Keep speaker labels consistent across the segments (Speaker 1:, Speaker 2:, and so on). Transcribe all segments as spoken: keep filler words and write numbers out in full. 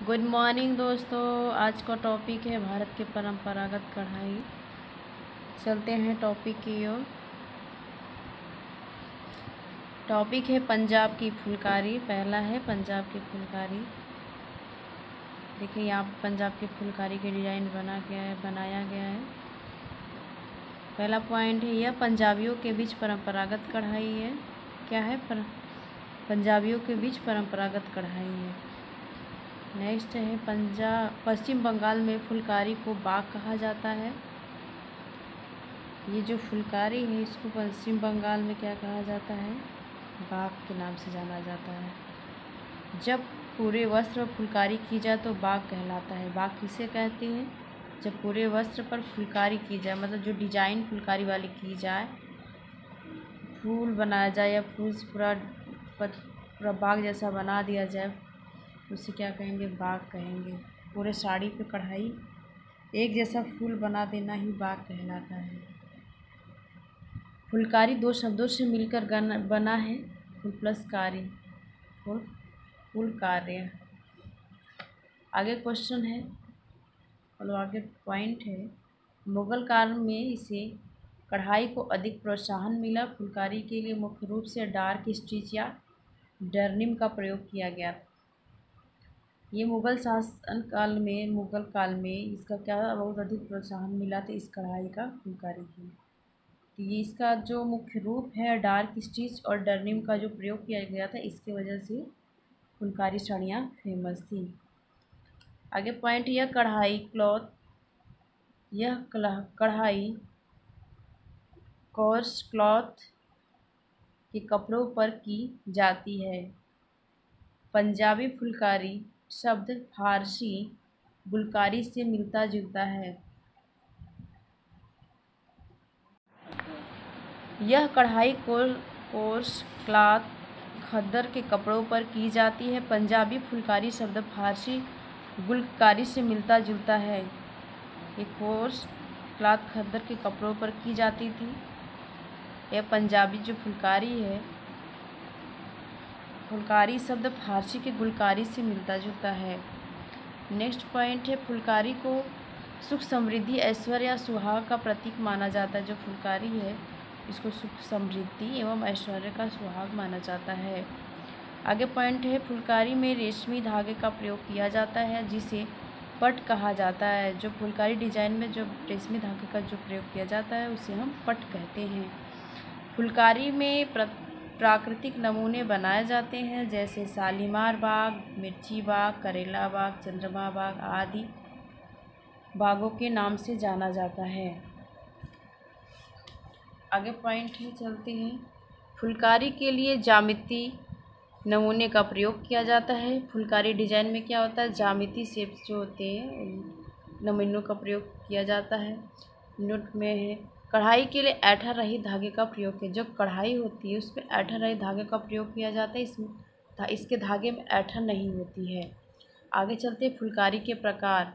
Speaker 1: Good morning दोस्तों। आज का टॉपिक है भारत के परंपरागत कढ़ाई। चलते हैं टॉपिक की ओर। टॉपिक है पंजाब की फुलकारी। पहला है पंजाब की फुलकारी। देखिए यहाँ पर पंजाब की फुलकारी के डिज़ाइन बना गया है बनाया गया है। पहला पॉइंट है यह पंजाबियों के बीच परंपरागत कढ़ाई है। क्या है? पर पंजाबियों के बीच परंपरागत कढ़ाई है। नेक्स्ट है पंजाब पश्चिम बंगाल में फुलकारी को बाग कहा जाता है। ये जो फुलकारी है इसको पश्चिम बंगाल में क्या कहा जाता है? बाग के नाम से जाना जाता है। जब पूरे वस्त्र पर फुलकारी की जाए तो बाग कहलाता है। बाग किसे कहते हैं? जब पूरे वस्त्र पर फुलकारी की जाए, मतलब जो डिजाइन फुलकारी वाली की जाए, फूल बनाया जाए या फूल से पूरा पूरा बाग जैसा बना दिया जाए, उसे क्या कहेंगे? बाग कहेंगे। पूरे साड़ी पे कढ़ाई एक जैसा फूल बना देना ही बाग कहलाता है। फुलकारी दो शब्दों से मिलकर बना है। फुल प्लस कारी, फुल फुल कार्य। आगे क्वेश्चन है और आगे पॉइंट है, मुगल काल में इसे कढ़ाई को अधिक प्रोत्साहन मिला। फुलकारी के लिए मुख्य रूप से डार्क स्टिच या डर्निम का प्रयोग किया गया था। ये मुग़ल शासन काल में मुग़ल काल में इसका क्या बहुत अधिक प्रोत्साहन मिला था, इस कढ़ाई का, फुलकारी की। तो ये इसका जो मुख्य रूप है डार्क स्टिच और डर्निम का जो प्रयोग किया गया था, इसके वजह से फुलकारी साड़ियाँ फेमस थी। आगे पॉइंट, यह कढ़ाई क्लॉथ यह कढ़ाई कोर्स क्लॉथ के कपड़ों पर की जाती है। पंजाबी फुलकारी शब्द फारसी गुलकारी से मिलता जुलता है। यह कढ़ाई कोर्स क्लॉथ खद्दर के कपड़ों पर की जाती है। पंजाबी फुलकारी शब्द फारसी गुलकारी से मिलता जुलता है। ये कोर्स क्लॉथ खद्दर के कपड़ों पर की जाती थी। यह पंजाबी जो फुलकारी है, फुलकारी शब्द फारसी के गुलकारी से मिलता जुलता है। नेक्स्ट पॉइंट है, फुलकारी को सुख समृद्धि ऐश्वर्य या सुहाग का प्रतीक माना जाता है। जो फुलकारी है इसको सुख समृद्धि एवं ऐश्वर्य का सुहाग माना जाता है। आगे पॉइंट है, फुलकारी में रेशमी धागे का प्रयोग किया जाता है जिसे पट कहा जाता है। जो फुलकारी डिजाइन में जो रेशमी धागे का जो प्रयोग किया जाता है उसे हम पट कहते हैं। फुलकारी में प्राकृतिक नमूने बनाए जाते हैं, जैसे शालीमार बाग, मिर्ची बाग, करेला बाग, चंद्रमा बाग आदि बागों के नाम से जाना जाता है। आगे पॉइंट है, चलते हैं। फुलकारी के लिए ज्यामिति नमूने का प्रयोग किया जाता है। फुलकारी डिजाइन में क्या होता है? ज्यामिति शेप्स जो होते हैं नमूनों का प्रयोग किया जाता है। नोट में है, कढ़ाई के लिए ऐंठा रहित धागे का प्रयोग है। जो कढ़ाई होती है उस पर ऐंठा रहित धागे का प्रयोग किया जाता है। इसमें इसके धागे में ऐंठन नहीं होती है। आगे चलते हैं, फुलकारी के प्रकार।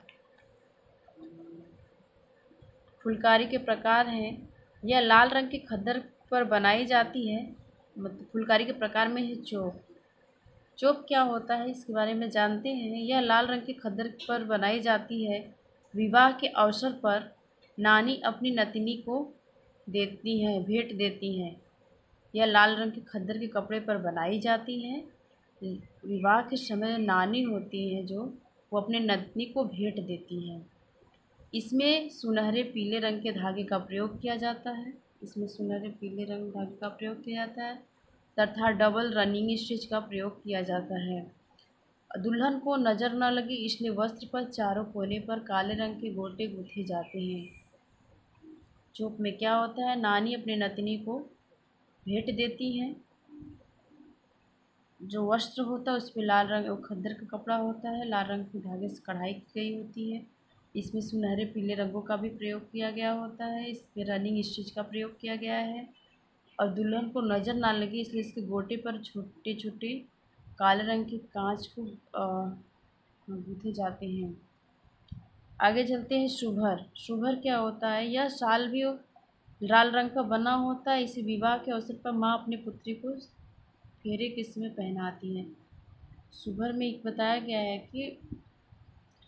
Speaker 1: फुलकारी के प्रकार हैं, यह लाल रंग के खद्दर पर बनाई जाती है। मतलब फुलकारी के प्रकार में है चोप। चोप क्या होता है इसके बारे में जानते हैं। यह लाल रंग के खद्दर पर बनाई जाती है। विवाह के अवसर पर नानी अपनी नतनी को देती हैं, भेंट देती हैं। यह लाल रंग के खद्दर के कपड़े पर बनाई जाती हैं। विवाह के समय नानी होती हैं जो वो अपने नतनी को भेंट देती हैं। इसमें सुनहरे पीले रंग के धागे का प्रयोग किया जाता है। इसमें सुनहरे पीले रंग धागे का प्रयोग किया जाता है तथा डबल रनिंग स्टिच का प्रयोग किया जाता है। दुल्हन को नज़र न लगे इसलिए वस्त्र पर चारों कोने पर काले रंग के गोटे गूंथे जाते हैं। चोप में क्या होता है? नानी अपने नतनी को भेंट देती हैं। जो वस्त्र होता है उस पर लाल रंग खद्दर का कपड़ा होता है, लाल रंग के धागे से कढ़ाई की गई होती है। इसमें सुनहरे पीले रंगों का भी प्रयोग किया गया होता है। इस पर रनिंग स्टिच का प्रयोग किया गया है और दुल्हन को नज़र ना लगे इसलिए इसके गोटे पर छोटे छोटे काले रंग के कांच को गूंथे जाते हैं। आगे चलते हैं, शुभर। शुभर क्या होता है? यह शाल भी लाल रंग का बना होता है। इसे विवाह के अवसर पर माँ अपनी पुत्री को फेरे के समय पहनाती हैं। शुभर में एक बताया गया है कि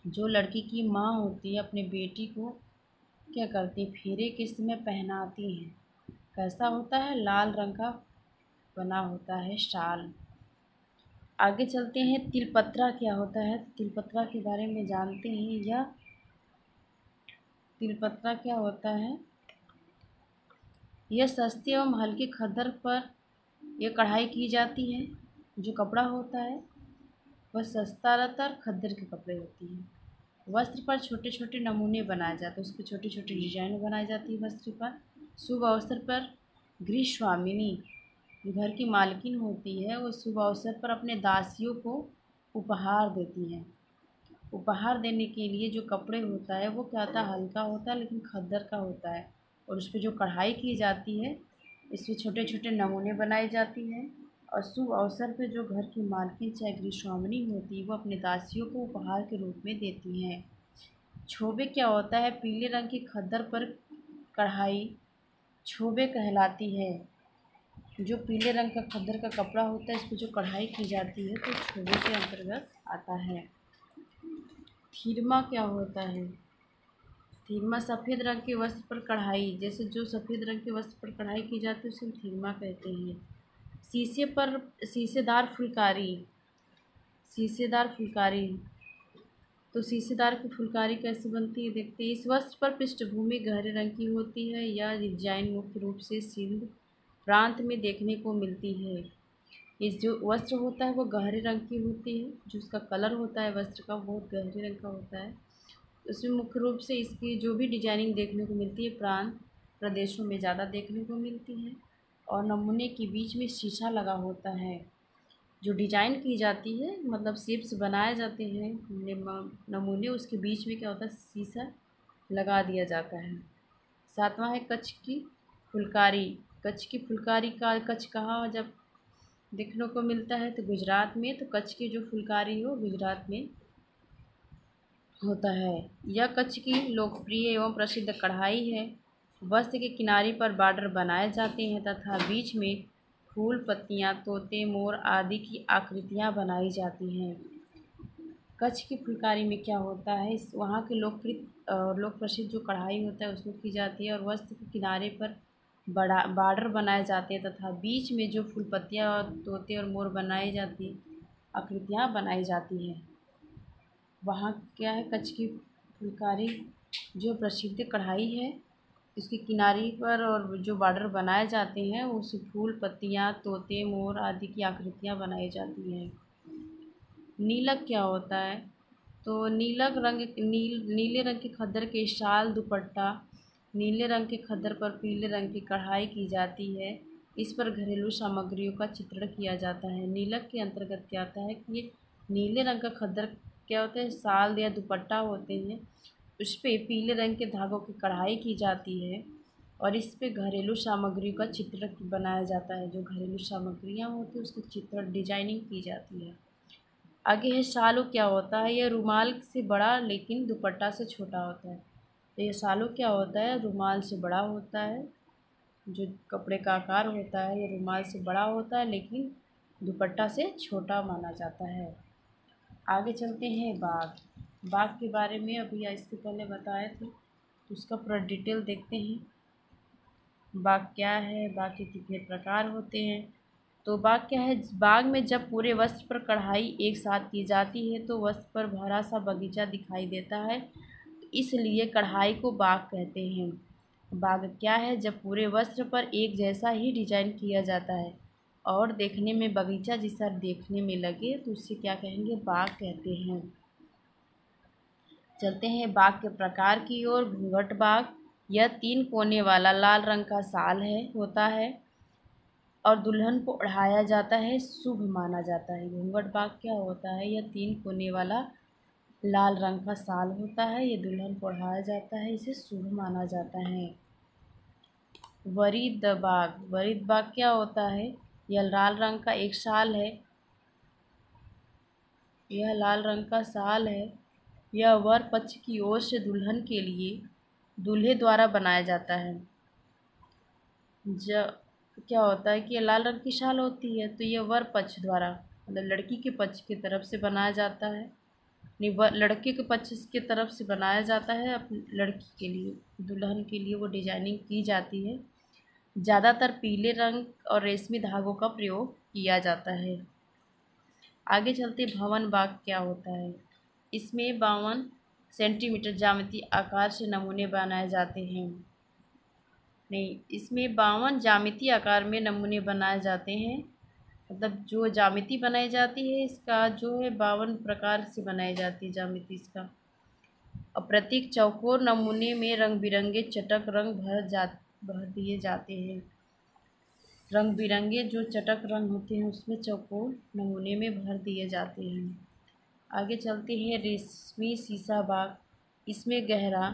Speaker 1: जो लड़की की माँ होती है अपने बेटी को क्या करती है, फेरे के समय पहनाती हैं। कैसा होता है, लाल रंग का बना होता है शाल। आगे चलते हैं, तिलपत्रा क्या होता है, तिलपत्रा के बारे में जानते हैं। यह तिलपत्रा क्या होता है, यह सस्ते एवं हल्के खद्दर पर यह कढ़ाई की जाती है। जो कपड़ा होता है वह सस्ता रहता है और खद्दर के कपड़े होती हैं। वस्त्र पर छोटे छोटे नमूने बनाए जाते हैं, उस पर छोटी छोटी डिजाइन बनाई जाती है वस्त्र पर। शुभ अवसर पर गृह स्वामिनी, जो घर की मालकिन होती है, वो शुभ अवसर पर अपने दासियों को उपहार देती हैं। उपहार देने के लिए जो कपड़े होता है वो क्या होता है, हल्का होता है लेकिन खद्दर का होता है। और उस पर जो कढ़ाई की जाती है, इसमें छोटे छोटे नमूने बनाई जाती हैं। और शुभ अवसर पे जो घर की मालकिन चाहे गृहस्वामिनी होती है वो अपने दासियों को उपहार के रूप में देती हैं। छोबे क्या होता है, पीले रंग की खद्दर पर कढ़ाई छोबे कहलाती है। जो पीले रंग का खद्दर का कपड़ा होता है, इस पर जो कढ़ाई की जाती है तो छोबे के अंतर्गत आता है। थीरमा क्या होता है, थीरमा सफ़ेद रंग के वस्त्र पर कढ़ाई, जैसे जो सफ़ेद रंग के वस्त्र पर कढ़ाई की जाती है उसे हम थीरमा कहते हैं। शीशे पर शीशेदार फुलकारी, शीशेदार फुलकारी, तो शीशेदार की फुलकारी कैसे बनती है देखते हैं। इस वस्त्र पर पृष्ठभूमि गहरे रंग की होती है। यह डिजाइन मुख्य रूप से सिंध प्रांत में देखने को मिलती है। इस जो वस्त्र होता है वो गहरे रंग की होती है, जो उसका कलर होता है वस्त्र का बहुत गहरे रंग का होता है। उसमें मुख्य रूप से इसकी जो भी डिजाइनिंग देखने को मिलती है प्रांत प्रदेशों में ज़्यादा देखने को मिलती है। और नमूने के बीच में शीशा लगा होता है। जो डिजाइन की जाती है मतलब शेप्स बनाए जाते हैं नमूने, उसके बीच में क्या होता है, शीशा लगा दिया जाता है। सातवां है कच्छ की फुलकारी। कच्छ की फुलकारी का कच्छ कहाँ जब देखने को मिलता है तो गुजरात में, तो कच्छ की जो फुलकारी हो गुजरात में होता है। यह कच्छ की लोकप्रिय एवं प्रसिद्ध कढ़ाई है। वस्त्र के किनारे पर बॉर्डर बनाए जाते हैं तथा बीच में फूल, पत्तियां, तोते, मोर आदि की आकृतियां बनाई जाती हैं। कच्छ की फुलकारी में क्या होता है, इस वहाँ के लोकप्रिय और लोक प्रसिद्ध जो कढ़ाई होता है उसको की जाती है और वस्त्र के किनारे पर बड़ा बॉर्डर बनाए जाते हैं तथा बीच में जो फूल, पत्तियां और तोते और मोर बनाई जाती आकृतियाँ बनाई जाती हैं। वहाँ क्या है, कच्छ की फुलकारी जो प्रसिद्ध कढ़ाई है, इसके किनारे पर और जो बॉर्डर बनाए जाते हैं उससे फूल, पत्तियाँ, तोते, मोर आदि की आकृतियाँ बनाई जाती हैं। नीलक क्या होता है, तो नीलक रंग नील नीले रंग के खद्दर के शाल, दुपट्टा, नीले रंग के खद्दर पर पीले रंग की कढ़ाई की जाती है। इस पर घरेलू सामग्रियों का चित्रण किया जाता है। नीलक के अंतर्गत क्या आता है कि ये नीले रंग का खद्दर क्या होता है, शाल या दुपट्टा होते हैं, उस पर पीले रंग के धागों की कढ़ाई की जाती है और इस पे घरेलू सामग्री का चित्र बनाया जाता है। जो घरेलू सामग्रियाँ होती हैं उसकी चित्र डिजाइनिंग की जाती है। आगे है शालू क्या होता है, यह रुमाल से बड़ा लेकिन दुपट्टा से छोटा होता है। तो ये शालू क्या होता है, रुमाल से बड़ा होता है। जो कपड़े का आकार होता है ये रुमाल से बड़ा होता है लेकिन दुपट्टा से छोटा माना जाता है। आगे चलते हैं बाग। बाग के बारे में अभी इसके पहले बताए थे, तो उसका पूरा डिटेल देखते हैं। बाग क्या है, बाग के कितने प्रकार होते हैं। तो बाग क्या है, बाग में जब पूरे वस्त्र पर कढ़ाई एक साथ की जाती है तो वस्त्र पर भरा सा बगीचा दिखाई देता है, तो इसलिए कढ़ाई को बाग कहते हैं। बाग क्या है, जब पूरे वस्त्र पर एक जैसा ही डिजाइन किया जाता है और देखने में बगीचा जैसा देखने में लगे तो उससे क्या कहेंगे, बाग कहते हैं। चलते हैं बाग के प्रकार की ओर। घूंघट बाग, यह तीन कोने वाला लाल रंग का शाल है होता है और दुल्हन को ओढ़ाया जाता है, शुभ माना जाता है। घूंघट बाग क्या होता है, यह तीन कोने वाला लाल रंग का शाल होता है, ये दुल्हन को ओढ़ाया जाता है, इसे शुभ माना जाता है। वरीद बाग, वरीद बाग क्या होता है, यह लाल रंग का एक शाल है, यह लाल रंग का शाल है। यह वर पक्ष की ओर से दुल्हन के लिए दूल्हे द्वारा बनाया जाता है। जब क्या होता है कि ये लाल रंग की शाल होती है तो ये वर पक्ष द्वारा मतलब लड़की के पक्ष की तरफ से बनाया जाता है। निव- लड़के के पक्ष की तरफ से बनाया जाता है, अपनी लड़की के लिए, दुल्हन के लिए वो डिजाइनिंग की जाती है। ज़्यादातर पीले रंग और रेशमी धागों का प्रयोग किया जाता है। आगे चलते भवन बाग क्या होता है। इसमें बावन सेंटीमीटर ज्यामितीय आकार से नमूने बनाए जाते हैं। नहीं, इसमें बावन ज्यामितीय आकार में नमूने बनाए जाते हैं। मतलब जो ज्यामिति बनाई जाती है इसका जो है बावन प्रकार से बनाई जाती है ज्यामिति इसका। और प्रत्येक चौकोर नमूने में रंग बिरंगे चटक रंग भर जा भर दिए जाते हैं। रंग बिरंगे जो चटक रंग होते हैं उसमें चौकोर नमूने में भर दिए जाते हैं। आगे चलते हैं रेशमी सीसा बाग। इसमें गहरा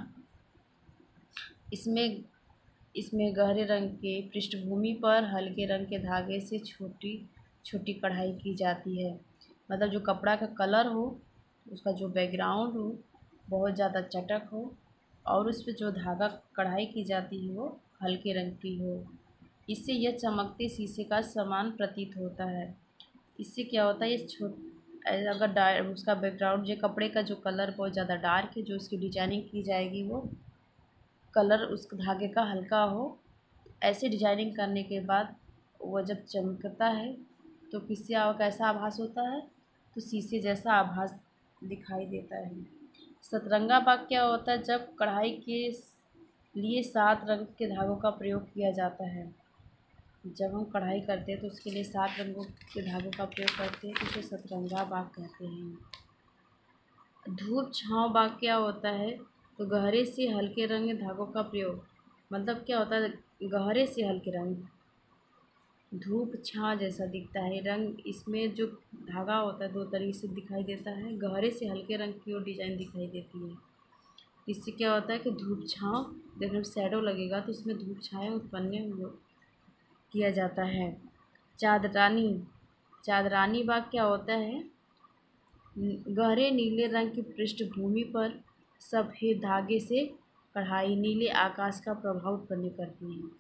Speaker 1: इसमें इसमें गहरे रंग के पृष्ठभूमि पर हल्के रंग के धागे से छोटी छोटी कढ़ाई की जाती है। मतलब जो कपड़ा का कलर हो, उसका जो बैकग्राउंड हो बहुत ज़्यादा चटक हो और उस पर जो धागा कढ़ाई की जाती है वो हल्के रंग की हो। इससे यह चमकते शीशे का समान प्रतीत होता है। इससे क्या होता है, ये छोट अगर डार्क उसका बैकग्राउंड जो कपड़े का जो कलर बहुत ज़्यादा डार्क है, जो उसकी डिजाइनिंग की जाएगी वो कलर उस धागे का हल्का हो। ऐसे डिजाइनिंग करने के बाद वो जब चमकता है तो किससे कैसा आभास होता है, तो शीशे जैसा आभास दिखाई देता है। सतरंगा बाग क्या होता है, जब कढ़ाई के लिए सात रंग के धागों का प्रयोग किया जाता है। जब हम कढ़ाई करते हैं तो उसके लिए सात रंगों के धागों का प्रयोग करते हैं, तो उसे सतरंगा बाग कहते हैं। धूप छांव बाग क्या होता है, तो गहरे से हल्के रंग में धागों का प्रयोग। मतलब क्या होता है, गहरे से हल्के रंग, धूप छां जैसा दिखता है रंग। इसमें जो धागा होता है दो तरीके से दिखाई देता है, गहरे से हल्के रंग की ओर डिजाइन दिखाई देती है। इससे क्या होता है कि धूप छांव देखने में शैडो लगेगा तो उसमें धूप छाया उत्पन्न किया जाता है। चादरानी चादरानी बाग क्या होता है, गहरे नीले रंग की पृष्ठभूमि पर सफ़ेद धागे से कढ़ाई नीले आकाश का प्रभाव उत्पन्न करती है।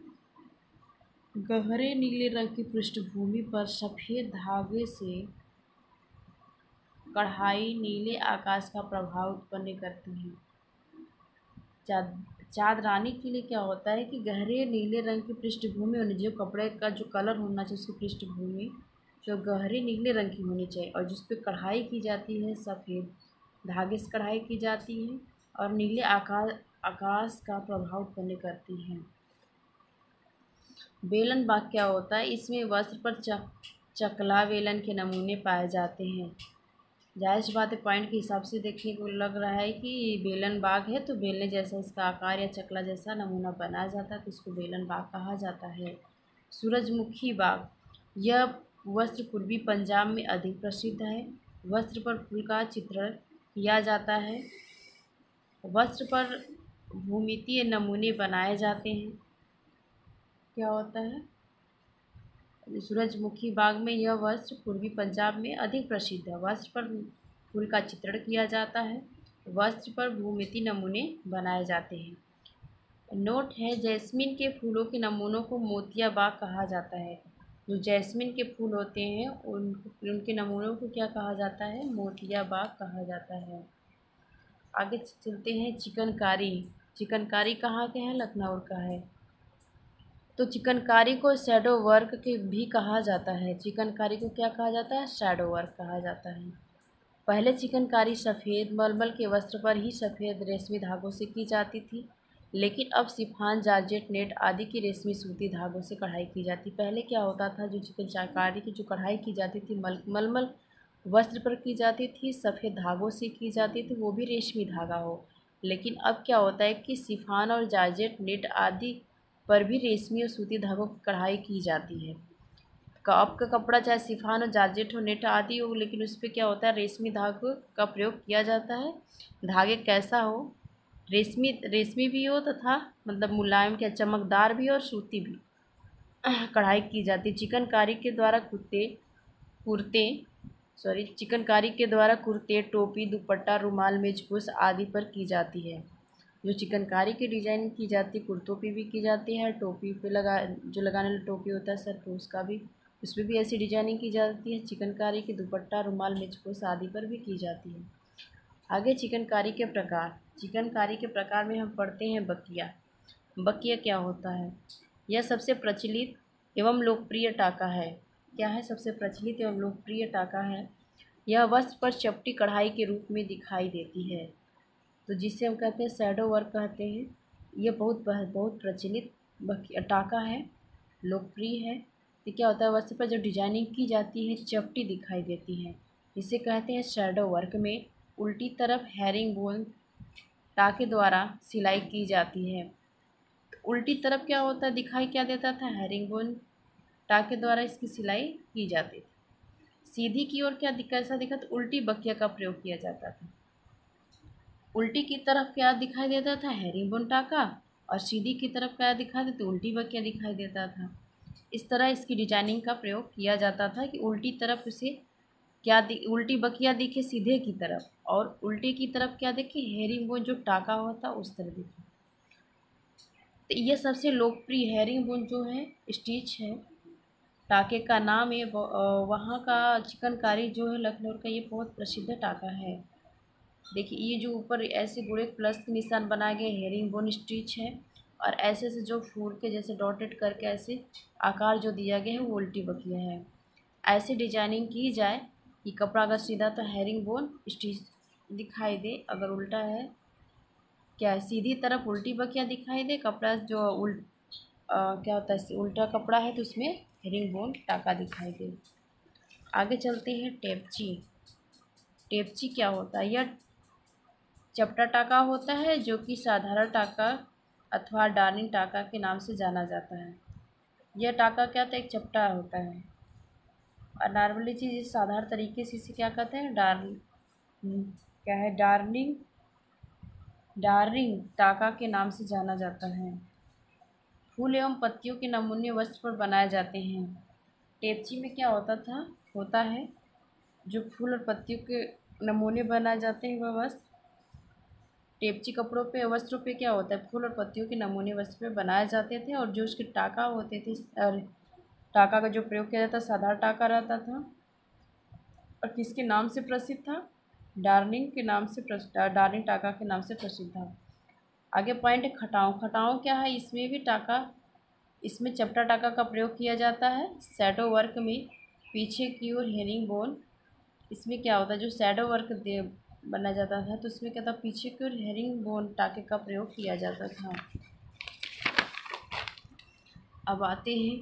Speaker 1: गहरे नीले रंग की पृष्ठभूमि पर सफ़ेद धागे से कढ़ाई नीले आकाश का प्रभाव उत्पन्न करती है। चाद चादरानी के लिए क्या होता है कि गहरे नीले रंग की पृष्ठभूमि होनी चाहिए, कपड़े का जो कलर होना चाहिए उसकी पृष्ठभूमि जो गहरे नीले रंग की होनी चाहिए, और जिस पे कढ़ाई की जाती है सफ़ेद धागे से कढ़ाई की जाती है और नीले आकाश आकाश का प्रभाव उत्पन्न करती है। बेलन बाग क्या होता है, इसमें वस्त्र पर चक चकला बेलन के नमूने पाए जाते हैं। जाहिर सी बात है, पॉइंट के हिसाब से देखने को लग रहा है कि बेलन बाग है तो बेलने जैसा इसका आकार या चकला जैसा नमूना बनाया जाता है तो इसको बेलन बाग कहा जाता है। सूरजमुखी बाग, यह वस्त्र पूर्वी पंजाब में अधिक प्रसिद्ध है। वस्त्र पर फूल का चित्रण किया जाता है। वस्त्र पर भूमितीय नमूने बनाए जाते हैं। क्या होता है, सूरजमुखी बाग में यह वस्त्र पूर्वी पंजाब में अधिक प्रसिद्ध है। वस्त्र पर फूल का चित्रण किया जाता है। वस्त्र पर भूमितीय नमूने बनाए जाते हैं। नोट है, जैस्मिन के फूलों के नमूनों को मोतिया बाग कहा जाता है। जो जैस्मिन के फूल होते हैं उन उनके नमूनों को क्या कहा जाता है, मोतिया बाग कहा जाता है। आगे चलते हैं चिकनकारी। चिकनकारी कहाँ के है, लखनऊ का है। तो चिकनकारी को शैडो वर्क के भी कहा जाता है। चिकनकारी को क्या कहा जाता है, शैडो वर्क कहा जाता है। पहले चिकनकारी सफ़ेद मलमल के वस्त्र पर ही सफ़ेद रेशमी धागों से की जाती थी, लेकिन अब सिफान जारजेट नेट आदि की रेशमी सूती धागों से कढ़ाई की जाती। पहले क्या होता था, जो चिकनकारी की जो कढ़ाई की जाती थी मल मलमल वस्त्र पर की जाती थी, सफ़ेद धागों से की जाती थी, वो भी रेशमी धागा हो। लेकिन अब क्या होता है कि सिफान और जारजेट नेट आदि पर भी रेशमी और सूती धागों की कढ़ाई की जाती है। अब का कपड़ा चाहे सिफान और जारजेट हो, नेट आदि हो, लेकिन उस पर क्या होता है, रेशमी धागे का प्रयोग किया जाता है। धागे कैसा हो, रेशमी रेशमी भी हो तथा मतलब मुलायम क्या चमकदार भी और सूती भी कढ़ाई की जाती है। चिकनकारी के द्वारा कुर्ते कुर्ते सॉरी चिकनकारी के द्वारा कुर्ते, टोपी, दुपट्टा, रुमाल, मेजपोश आदि पर की जाती है। जो चिकनकारी की डिज़ाइन की जाती है कुर्तों पे भी की जाती है, टोपी पे लगा जो लगाने वाला टोपी होता है सर पे उसका भी उस पर भी ऐसी डिजाइनिंग की जाती है। चिकनकारी की दुपट्टा, रुमाल, मेजपोश आदि पर भी की जाती है। आगे चिकनकारी के प्रकार। चिकनकारी के प्रकार में हम पढ़ते हैं बकिया। बकिया क्या होता है? यह सबसे प्रचलित एवं लोकप्रिय टाका है। क्या है? सबसे प्रचलित एवं लोकप्रिय टाका है। यह वस्त्र पर चपटी कढ़ाई के रूप में दिखाई देती है, तो जिसे हम कहते हैं शैडो वर्क कहते हैं। यह बहुत बहुत प्रचलित बकिया टाका है, लोकप्रिय है। तो क्या होता है? वस्त्र पर जब डिजाइनिंग की जाती है चपटी दिखाई देती है, इसे कहते हैं शैडो वर्क। में उल्टी तरफ हैरिंग बोन टाके द्वारा सिलाई की जाती है। तो उल्टी तरफ क्या होता है? दिखाई क्या देता था? हैरिंग बोन टाके द्वारा इसकी सिलाई की जाती थी। सीधी की ओर क्या कैसा दिखा? तो उल्टी बकिया का प्रयोग किया जाता था। उल्टी की तरफ क्या दिखाई देता था? हैरिंग बोन टाका, और सीधी की तरफ क्या दिखाई देता? तो उल्टी बकिया दिखाई देता था। इस तरह इसकी डिजाइनिंग का प्रयोग किया जाता था कि उल्टी तरफ उसे क्या उल्टी बकिया दिखे सीधे की तरफ, और उल्टी की तरफ क्या दिखे? हैरिंग बोन जो टाका होता उस तरह दिखे। तो ये सबसे लोकप्रिय हैरिंग बोन जो है स्टिच है, टाके का नाम है। वहाँ का चिकनकारी जो है लखनऊ का, ये बहुत प्रसिद्ध टाका है। देखिए ये जो ऊपर ऐसे गुड़े प्लस के निशान बनाए गए हेरिंग बोन स्टिच है, और ऐसे से जो फूल के जैसे डॉटेड करके ऐसे आकार जो दिया गया है वो उल्टी बकिया है। ऐसी डिजाइनिंग की जाए कि कपड़ा अगर सीधा तो हेरिंग बोन स्टिच दिखाई दे, अगर उल्टा है क्या है सीधी तरफ उल्टी बकिया दिखाई दे। कपड़ा जो उल्ट क्या होता है उल्टा कपड़ा है तो उसमें हेरिंग बोन टाका दिखाई दे। आगे चलते हैं टेपची। टेपची क्या होता है? यह चपटा टाका होता है जो कि साधारण टाका अथवा डार्निंग टाका के नाम से जाना जाता है। यह टाका क्या होता है? एक चपटा होता है, और नॉर्मली चीज़ साधारण तरीके से इसे क्या कहते हैं? डार्निंग क्या है? डार्निंग डार्निंग टाका के नाम से जाना जाता है। फूल एवं पत्तियों के नमूने वस्त्र पर बनाए जाते हैं। टेपची में क्या होता था होता है जो फूल और पत्तियों के नमूने बनाए जाते हैं वह वस्त्र टेपची कपड़ों पे वस्त्रों पे क्या होता है? फूल और पत्तियों के नमूने वस्त्र पे बनाए जाते थे, और जो उसके टाका होते थे और टाका का जो प्रयोग किया जाता साधारण टाका रहता था, और किसके नाम से प्रसिद्ध था? डार्निंग के नाम से डार्निंग टाका के नाम से प्रसिद्ध था। आगे पॉइंट है खटाव। खटाव क्या है? इसमें भी टाका इसमें चपटा टाका का प्रयोग किया जाता है। शैडो वर्क में पीछे की ओर हेरिंग बोन, इसमें क्या होता है? जो शैडो वर्क दे बना जाता था तो उसमें क्या था? पीछे की ओर हेरिंग बोन टाके का प्रयोग किया जाता था। अब आते हैं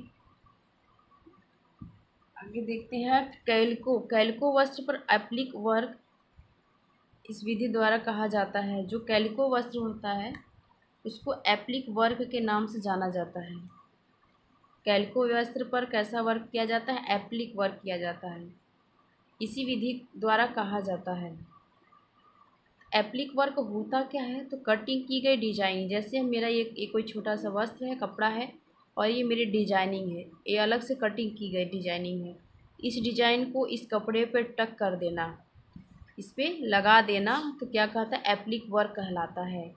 Speaker 1: आगे देखते हैं कैल्को। कैल्को वस्त्र पर एप्लिक वर्क इस विधि द्वारा कहा जाता है। जो कैल्को वस्त्र होता है उसको एप्लिक वर्क के नाम से जाना जाता है। कैल्को वस्त्र पर कैसा वर्क किया जाता है? एप्लिक वर्क किया जाता है, इसी विधि द्वारा कहा जाता है। एप्लिक वर्क होता क्या है? तो कटिंग की गई डिजाइन, जैसे मेरा ये, ये कोई छोटा सा वस्त्र है, कपड़ा है, और ये मेरी डिजाइनिंग है, ये अलग से कटिंग की गई डिजाइनिंग है। इस डिजाइन को इस कपड़े पर टक कर देना, इस पर लगा देना, तो क्या कहता है? एप्लिक वर्क कहलाता है।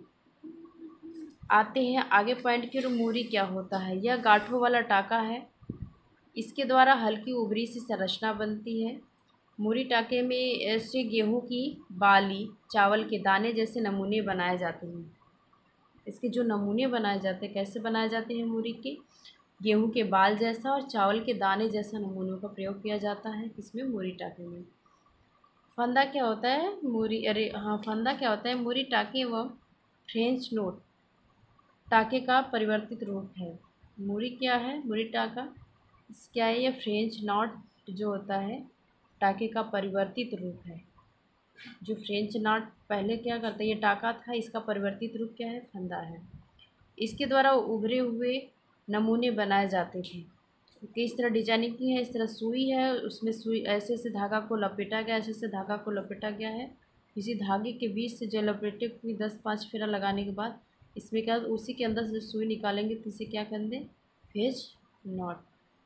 Speaker 1: आते हैं आगे पॉइंट की ओर। मूरी क्या होता है? यह गांठों वाला टाका है, इसके द्वारा हल्की उभरी सी संरचना बनती है। मूरी टाके में ऐसे गेहूं की बाली, चावल के दाने जैसे नमूने बनाए जाते हैं। इसके जो नमूने बनाए जाते हैं कैसे बनाए जाते हैं? मूरी के गेहूं के बाल जैसा और चावल के दाने जैसा नमूनों का प्रयोग किया जाता है। किसमें? मूरी टाके में। फंदा क्या होता है? मूरी अरे हाँ फंदा क्या होता है? मूरी टाके व फ्रेंच नोट टाके का परिवर्तित रूप है। मूरी क्या है? मूरी टाका क्या है? यह फ्रेंच नॉट जो होता है टाके का परिवर्तित रूप है। जो फ्रेंच नॉट पहले क्या करता है? ये टाका था, इसका परिवर्तित रूप क्या है? फंदा है। इसके द्वारा उभरे हुए नमूने बनाए जाते थे। किस तरह डिजाइनिंग की है? इस तरह सुई है, उसमें सुई ऐसे से धागा को लपेटा गया, ऐसे से धागा को लपेटा गया है। इसी धागे के बीच से जो लपेटे हुई दस पाँच फेरा लगाने के बाद इसमें क्या उसी के अंदर से सुई निकालेंगे तो इसे क्या कर दें? French knot.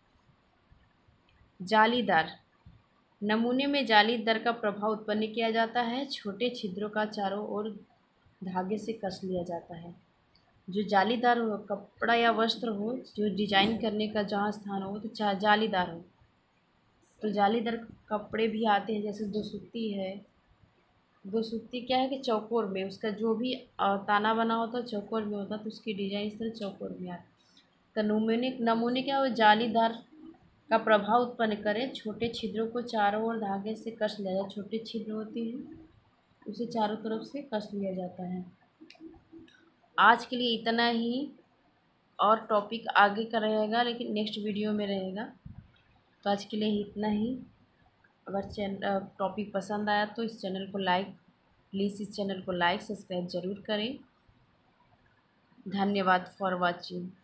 Speaker 1: जालीदार नमूने में जालीदार का प्रभाव उत्पन्न किया जाता है। छोटे छिद्रों का चारों ओर धागे से कस लिया जाता है। जो जालीदार हो कपड़ा या वस्त्र हो, जो डिजाइन करने का जहाँ स्थान हो तो जालीदार हो। तो जालीदार कपड़े भी आते हैं, जैसे दोसुत्ती है, दो सूती क्या है कि चौकोर में उसका जो भी अ, ताना बना होता है चौकोर में होता है, तो उसकी डिजाइन इस तरह चौकोर में आती है। तो नमूने नमूने क्या हो जालीदार का प्रभाव उत्पन्न करें, छोटे छिद्रों को चारों ओर धागे से कस लिया जाए। छोटे छिद्र होते हैं उसे चारों तरफ से कस लिया जाता है। आज के लिए इतना ही, और टॉपिक आगे का रहेगा लेकिन नेक्स्ट वीडियो में रहेगा। तो आज के लिए इतना ही। अगर चैनल टॉपिक पसंद आया तो इस चैनल को लाइक प्लीज़ इस चैनल को लाइक सब्सक्राइब ज़रूर करें। धन्यवाद फॉर वॉचिंग।